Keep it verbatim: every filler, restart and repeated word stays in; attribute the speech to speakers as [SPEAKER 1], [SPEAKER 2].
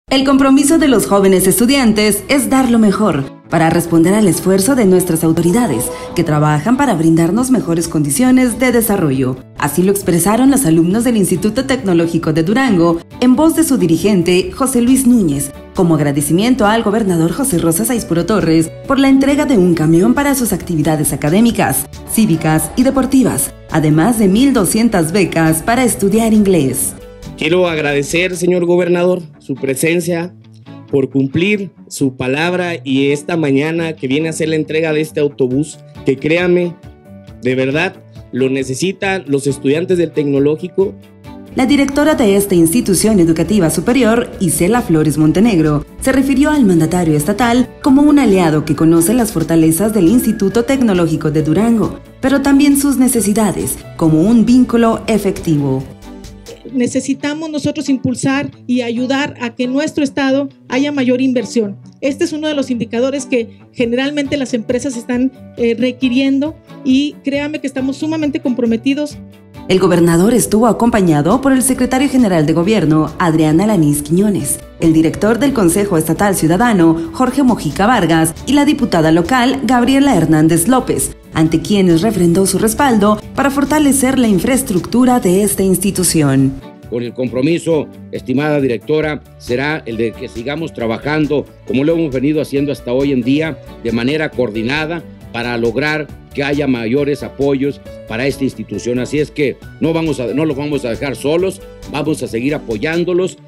[SPEAKER 1] El compromiso de los jóvenes estudiantes es dar lo mejor para responder al esfuerzo de nuestras autoridades, que trabajan para brindarnos mejores condiciones de desarrollo. Así lo expresaron los alumnos del Instituto Tecnológico de Durango, en voz de su dirigente, José Luis Núñez, como agradecimiento al gobernador José Rosa Saizpuro Torres por la entrega de un camión para sus actividades académicas, cívicas y deportivas, además de mil doscientas becas para estudiar inglés.
[SPEAKER 2] Quiero agradecer, señor gobernador, su presencia por cumplir su palabra y esta mañana que viene a hacer la entrega de este autobús, que créame, de verdad, lo necesitan los estudiantes del tecnológico.
[SPEAKER 1] La directora de esta institución educativa superior, Isela Flores Montenegro, se refirió al mandatario estatal como un aliado que conoce las fortalezas del Instituto Tecnológico de Durango, pero también sus necesidades, como un vínculo efectivo.
[SPEAKER 3] Necesitamos nosotros impulsar y ayudar a que en nuestro estado haya mayor inversión. Este es uno de los indicadores que generalmente las empresas están eh, requiriendo y créame que estamos sumamente comprometidos.
[SPEAKER 1] El gobernador estuvo acompañado por el secretario general de Gobierno, Adriana Alanís Quiñones, el director del Consejo Estatal Ciudadano, Jorge Mojica Vargas, y la diputada local, Gabriela Hernández López, ante quienes refrendó su respaldo para fortalecer la infraestructura de esta institución.
[SPEAKER 4] Con el compromiso, estimada directora, será el de que sigamos trabajando como lo hemos venido haciendo hasta hoy en día, de manera coordinada, para lograr que haya mayores apoyos para esta institución. Así es que no, vamos a, no los vamos a dejar solos, vamos a seguir apoyándolos